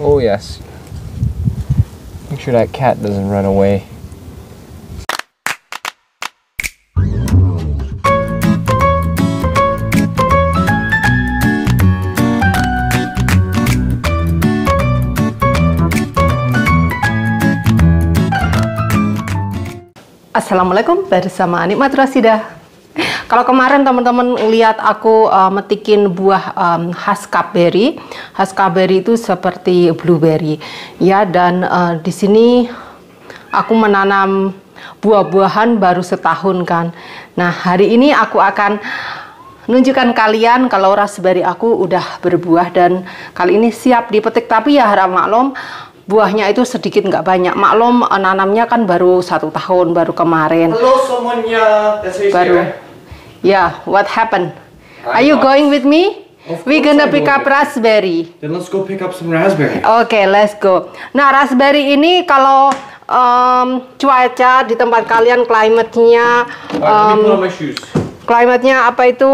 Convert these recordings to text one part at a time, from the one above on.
Oh yes. Make sure that cat doesn't run away. Assalamualaikum, bersama Nikmat Rasidah. Kalau kemarin teman-teman lihat aku metikin buah huskberry. Huskberry itu seperti blueberry ya, dan di sini aku menanam buah-buahan baru setahun kan. Nah, hari ini aku akan menunjukkan kalian kalau raspberry aku udah berbuah dan kali ini siap dipetik. Tapi ya harap maklum, buahnya itu sedikit nggak banyak. Maklum, nanamnya kan baru 1 tahun, baru kemarin. Hello someone, Baru. Yeah, what happened? Are you going with me? We gonna pick up raspberry. Then let's go pick up some raspberry. Okay, let's go. Nah, raspberry ini kalau cuaca di tempat kalian, climate-nya climate-nya apa itu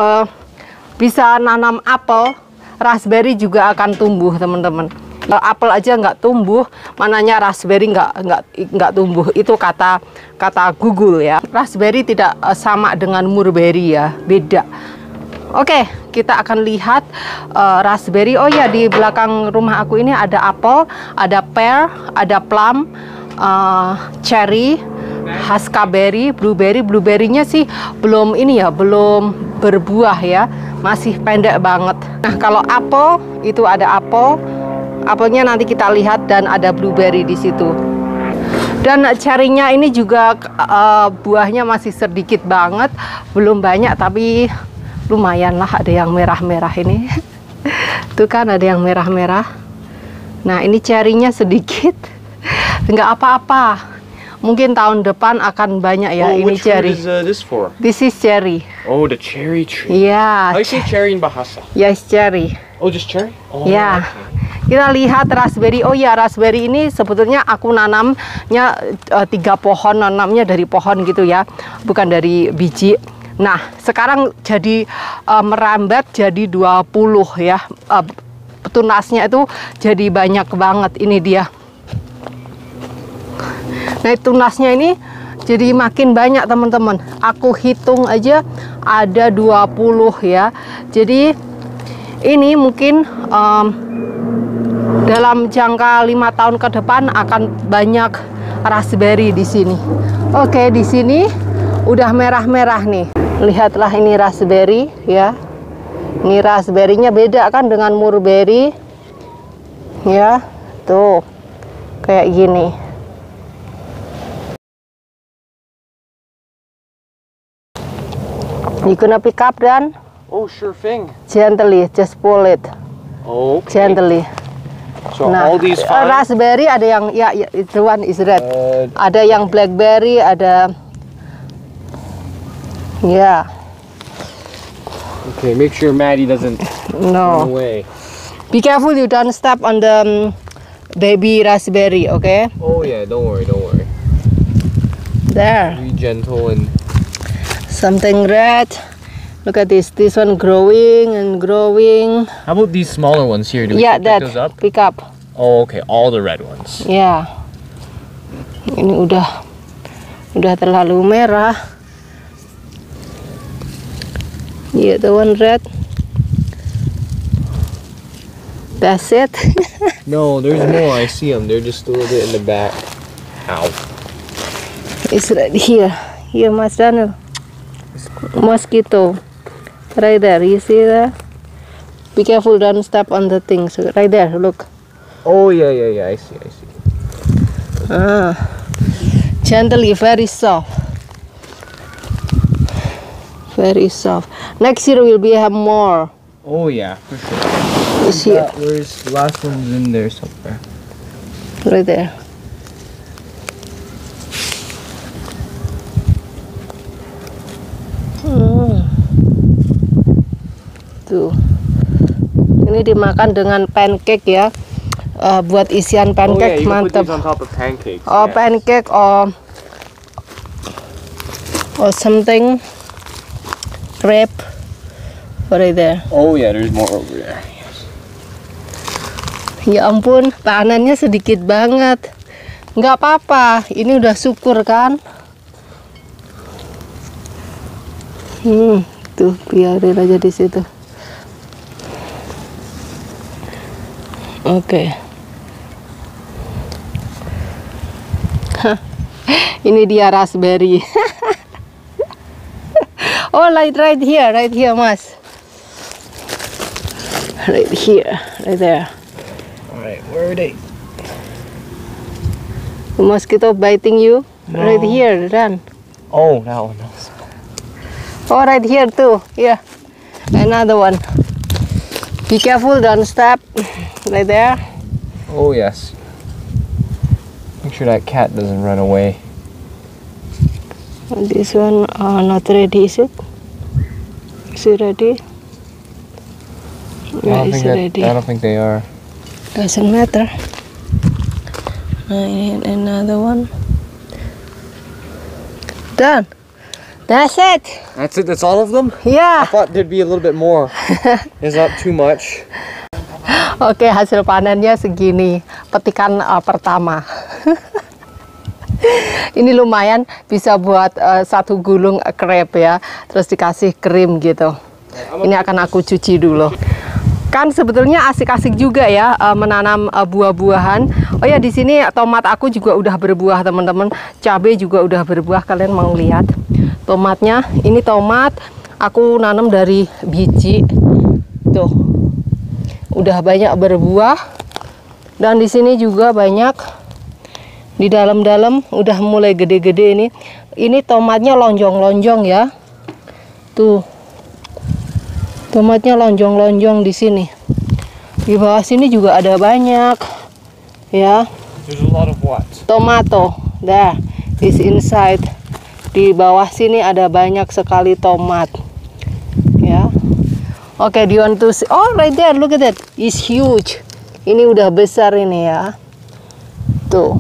bisa nanam apel, raspberry juga akan tumbuh, teman-teman. Apel aja nggak tumbuh, mananya raspberry nggak tumbuh. Itu kata Google ya. Raspberry tidak sama dengan mulberry ya, beda. Oke, kita akan lihat raspberry. Oh ya, di belakang rumah aku ini ada apel, ada pear, ada plum, cherry, huskberry, blueberry. Blueberry-nya sih belum ini ya, belum berbuah ya, masih pendek banget. Nah, kalau apel itu ada apel. Apelnya nanti kita lihat, dan ada blueberry di situ. Dan cherry-nya ini juga buahnya masih sedikit banget, belum banyak tapi lumayan lah. Ada yang merah-merah ini. Tuh kan ada yang merah-merah. Nah, ini cherry-nya sedikit. Nggak apa-apa. Mungkin tahun depan akan banyak ya. Ini cherry. This is cherry. Oh, the cherry tree. Yeah. How you say cherry in Bahasa? Yes, cherry. Oh, just cherry? Oh, Ya. okay. Kita lihat raspberry. Oh ya, raspberry ini sebetulnya aku nanamnya 3 pohon, nanamnya dari pohon gitu ya, bukan dari biji. Nah, sekarang jadi merambat jadi 20 ya. Tunasnya itu jadi banyak banget. Ini dia. Nah, tunasnya ini jadi makin banyak, teman-teman. Aku hitung aja ada 20 ya. Jadi ini mungkin dalam jangka 5 tahun ke depan akan banyak raspberry di sini. Oke, di sini udah merah-merah nih. Lihatlah ini raspberry ya. Ini raspberry-nya beda kan dengan mulberry. Ya, tuh. Kayak gini. You gonna pick up dan? Oh, sure thing. Gently, just pull it. Okay. Gently. So Nah, all these fine. raspberry ada yang ya the one is red. Ada yang blackberry, ada ya. Okay, make sure Maddie doesn't run No. away. Be careful you don't step on the baby raspberry, okay? Oh yeah, don't worry, don't worry. There. Be gentle and. Something red. Look at this. This one growing and growing. How about these smaller ones here? Do we Yeah, pick that. those up? Pick up. Oh, okay, all the red ones. Ya. Ini udah terlalu merah. Yeah, the one red. That's it. No, there's more. I see them. They're just a little bit in the back. Ow. It's right here. Here, Mas Daniel. Mosquito. Right there. You see that? Be careful, don't step on the things. Right there, look. Oh yeah, I see. Gently, very soft. Very soft. Next year will be have more. Oh yeah, for sure. This here. Where's the last one's in there somewhere? Right there. Tuh. Ini dimakan dengan pancake ya. Buat isian pancake, mantap. on top of pancakes. Or pancake or something. Crepe. Right there. Oh yeah, there's more over there. Ya ampun, tanannya sedikit banget. Nggak apa-apa, ini udah syukur kan. Tuh biarin aja di situ. Oke. Ini dia raspberry. Oh, right here, Mas. Right here, right there. Alright, where are they? The mosquito biting you? No. Right here, run. Oh, that one. Oh, right here too. Yeah, another one. Be careful, don't step. Right there. Oh, yes. Make sure that cat doesn't run away. This one not ready, is it? Is it ready? Yeah, it's ready. I don't think they are. Doesn't matter. I need another one. Done. That's it. That's it? That's all of them? I Yeah. thought there'd be a little bit more. It's not too much. Oke, hasil panennya segini. Petikan pertama. Ini lumayan bisa buat satu gulung crepe ya. Terus dikasih krim gitu. Ini akan aku cuci dulu. Kan sebetulnya asik-asik juga ya menanam buah-buahan. Oh ya, di sini tomat aku juga udah berbuah, teman-teman. Cabai juga udah berbuah. Kalian mau lihat tomatnya? Ini tomat aku nanam dari biji. Tuh. Udah banyak berbuah. Dan di sini juga banyak. Di dalam-dalam udah mulai gede-gede ini. Ini tomatnya lonjong-lonjong ya. Tuh. Tomatnya lonjong-lonjong di sini. Di bawah sini juga ada banyak. Ya. There's a lot of what? Tomato. There is inside. Di bawah sini ada banyak sekali tomat. Ya. Oke, do you want to see? Oh, right there, look at that. It's huge. Ini udah besar ini ya. Tuh.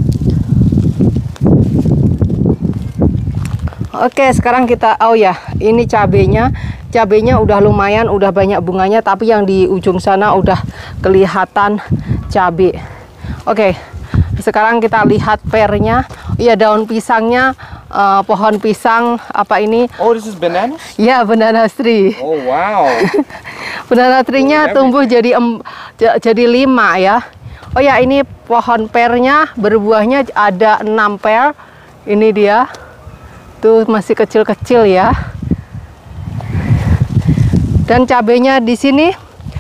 Oke, sekarang kita, oh ya, ini cabenya. Cabenya udah lumayan, udah banyak bunganya, tapi yang di ujung sana udah kelihatan cabai. Oke, sekarang kita lihat pernya. Iya, daun pisangnya, pohon pisang apa ini? Oh, this is bananas? Ya, banana tree. Oh, wow. Banana tree-nya tumbuh jadi 5 ya. Oh ya, ini pohon pernya, berbuahnya ada 6 per. Ini dia. Tuh masih kecil-kecil ya. Dan cabenya di sini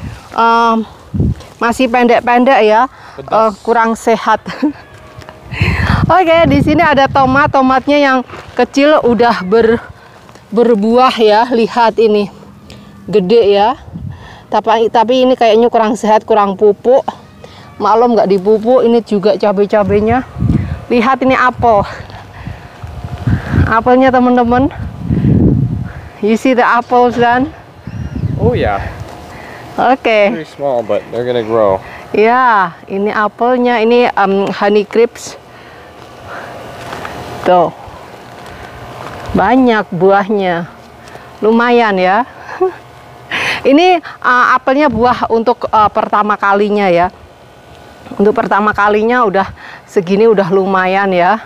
masih pendek-pendek ya, kurang sehat. Oke, di sini ada tomat. Tomatnya yang kecil udah berbuah ya. Lihat ini, gede ya. Tapi ini kayaknya kurang sehat, kurang pupuk. Maklum nggak dipupuk. Ini juga cabai-cabainya. Lihat ini apel. Apelnya teman-teman. You see the apples then? Oh, yeah. Oke. Very small, but they're gonna grow. Ya, ini apelnya. Ini honey grapes. Tuh. Banyak buahnya. Lumayan ya. Ini apelnya buah untuk pertama kalinya ya. Untuk pertama kalinya udah segini, udah lumayan ya.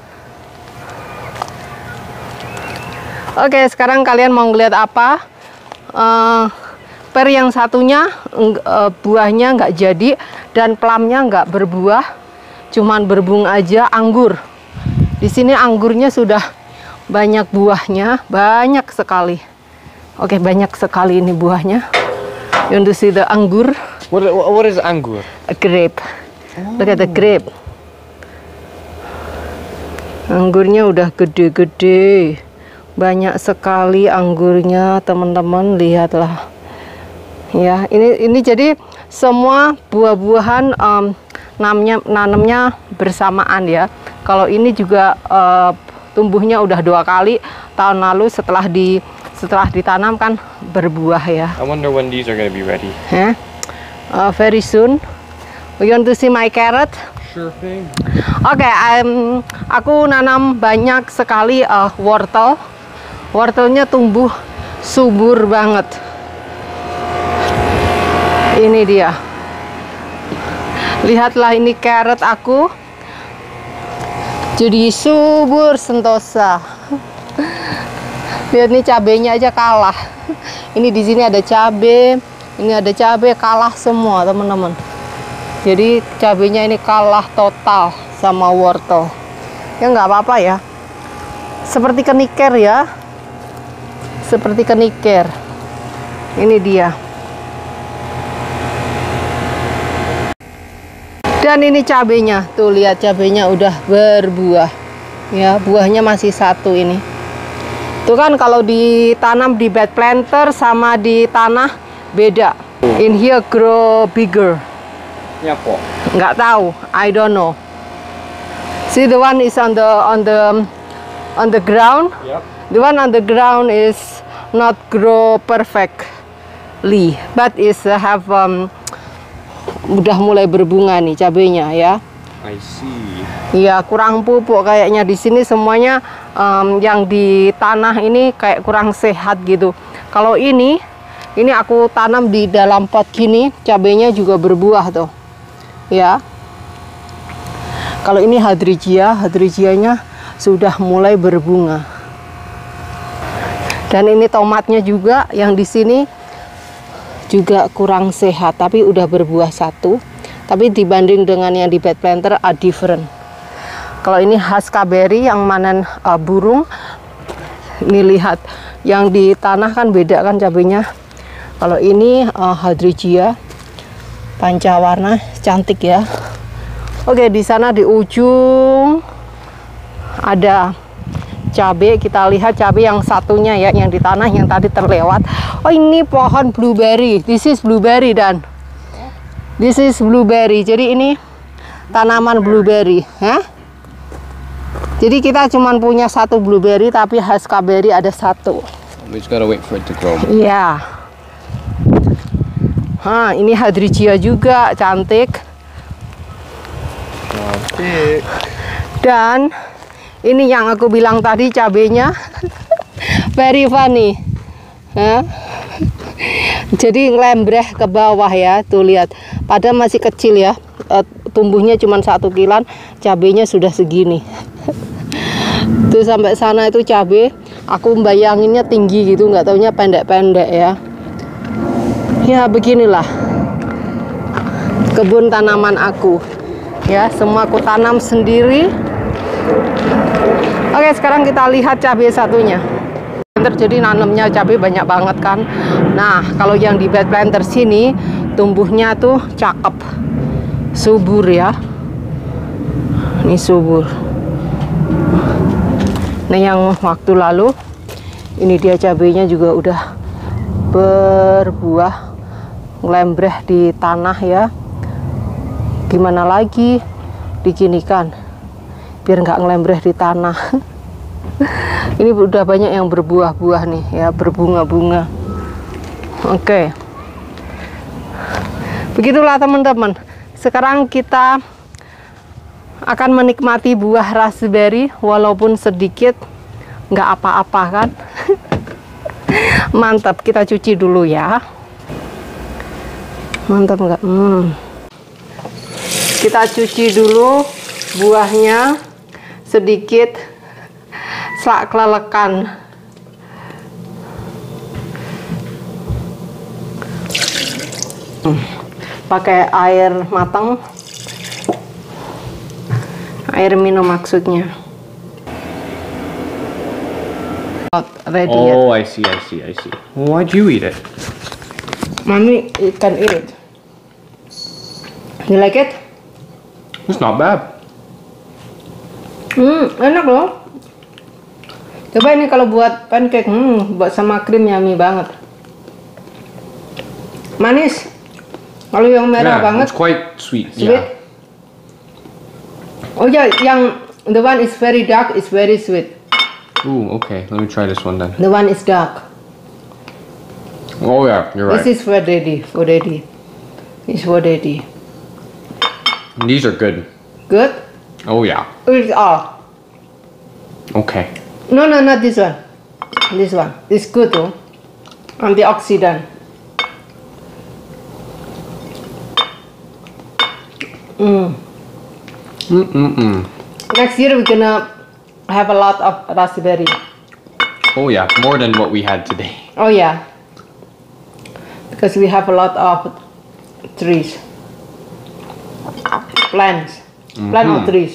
Oke, sekarang kalian mau ngeliat apa? Per yang satunya buahnya nggak jadi dan plumnya nggak berbuah, cuman berbunga aja. Anggur. Di sini anggurnya sudah banyak buahnya, banyak sekali. Oke, banyak sekali ini buahnya. You want to see the anggur? What is anggur? A grape. Look at the grape. Anggurnya udah gede-gede. Banyak sekali anggurnya, teman-teman, lihatlah. Ya, ini jadi semua buah-buahan nanamnya bersamaan ya. Kalau ini juga tumbuhnya udah 2 kali. Tahun lalu setelah ditanam kan berbuah ya. I wonder when these are gonna be ready. Very soon. You want to see my carrot? Sure thing. Oke, aku nanam banyak sekali wortel. Wortelnya tumbuh subur banget. Ini dia. Lihatlah ini carrot aku. Jadi subur sentosa. Lihat nih cabenya aja kalah. Ini di sini ada cabe, ini ada cabe, kalah semua teman-teman. Jadi cabenya ini kalah total sama wortel. Ya nggak apa-apa ya. Seperti keniker ya. Seperti keniker. Ini dia. Dan ini cabenya, tuh lihat cabenya udah berbuah. Ya, buahnya masih satu ini. Tuh kan kalau ditanam di bed planter sama di tanah beda. In here grow bigger. Ini apa? Nggak tahu, I don't know. See the one is on the ground. Yep. The one on the ground is not grow perfectly, but is have udah mulai berbunga nih cabenya ya. I see. Iya, kurang pupuk kayaknya di sini semuanya yang di tanah ini kayak kurang sehat gitu. Kalau ini aku tanam di dalam pot gini, cabenya juga berbuah tuh. Ya. Kalau ini hadrijianya sudah mulai berbunga. Dan ini tomatnya juga yang di sini juga kurang sehat, tapi udah berbuah satu. Tapi dibanding dengan yang di bed planter are different. Kalau ini huskberry yang manen burung, ini lihat yang di tanah kan beda kan cabenya. Kalau ini hadrijia pancawarna, cantik ya. Oke, di sana di ujung ada cabai. Kita lihat cabai yang satunya ya, yang di tanah yang tadi terlewat. Oh, ini pohon blueberry. This is blueberry dan this is blueberry. Jadi ini tanaman blueberry, ya. Jadi kita cuma punya satu blueberry, tapi huskberry ada satu. We just gotta wait for it to grow. Iya. Ini hadrijia juga cantik. Cantik. Dan ini yang aku bilang tadi cabenya very funny. Jadi ngelembreh ke bawah ya, tuh lihat. Padahal masih kecil ya, tumbuhnya cuma 1 kilan, cabenya sudah segini. Tuh sampai sana itu cabe, aku bayanginnya tinggi gitu, nggak taunya pendek-pendek ya. Ya beginilah kebun tanaman aku. Ya, semua aku tanam sendiri. Oke, sekarang kita lihat cabai satunya. Jadi nanamnya cabai banyak banget kan. Nah, kalau yang di bed planter sini tumbuhnya tuh cakep, subur ya. Ini subur. Nah, yang waktu lalu ini dia cabainya juga udah berbuah, ngelembreh di tanah ya. Gimana lagi diginikan biar nggak ngelembreh di tanah. Ini udah banyak yang berbuah-buah nih ya, berbunga-bunga. Oke. Begitulah teman-teman. Sekarang kita akan menikmati buah raspberry walaupun sedikit, nggak apa-apa kan. Mantap, kita cuci dulu ya. Mantap nggak? Kita cuci dulu buahnya sedikit sak kelelekan. Pakai air matang, air minum maksudnya. Ready yet? Oh, I see. Why'd you eat it? Mommy can eat it. You like it? It's not bad. Enak loh. Coba ini kalau buat pancake, buat sama krim yummy banget. Manis. Kalau yang merah banget. It's quite sweet. Sweet. Yeah. Oh ya, yang the one is very dark is very sweet. Ooh, okay. Let me try this one then. The one is dark. Oh yeah, you're right. This is for daddy. For daddy. It's for daddy. These are good. Good. Oh yeah. It's all. Okay. No, not this one. This one. It's good too. Antioxidant. Next year we're gonna have a lot of raspberry. Oh yeah, more than what we had today. Oh yeah, because we have a lot of trees, plants, plant or trees.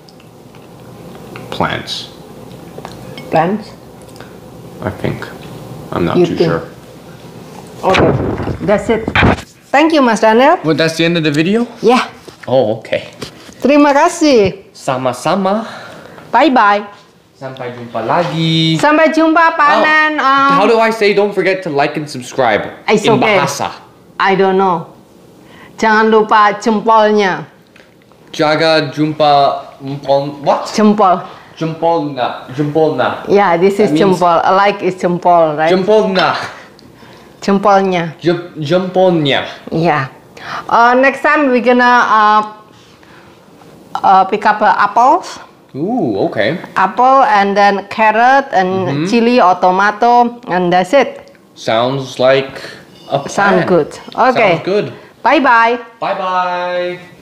Plants, Plants. I think. I'm not You too think? sure. Okay, that's it. Thank you, Mas Daniel. Well, that's the end of the video? Yeah. Oh, okay. Terima kasih. Sama-sama. Bye bye. Sampai jumpa lagi. Sampai jumpa panen. How do I say don't forget to like and subscribe? It's in okay. bahasa. I don't know. Jangan lupa jempolnya. Jaga jumpa what? Jempol. Jempolna. Jempolna. Yeah, this is That means- jempol. A like is jempol, right? Jempolna. Jempolnya. Jempolnya. Yeah. Next time we're gonna pick up apples. Ooh, okay. Apple and then carrot and chili or tomato, and that's it. Sounds like a plan. Sound good. Okay. Sounds good. Bye bye. Bye bye.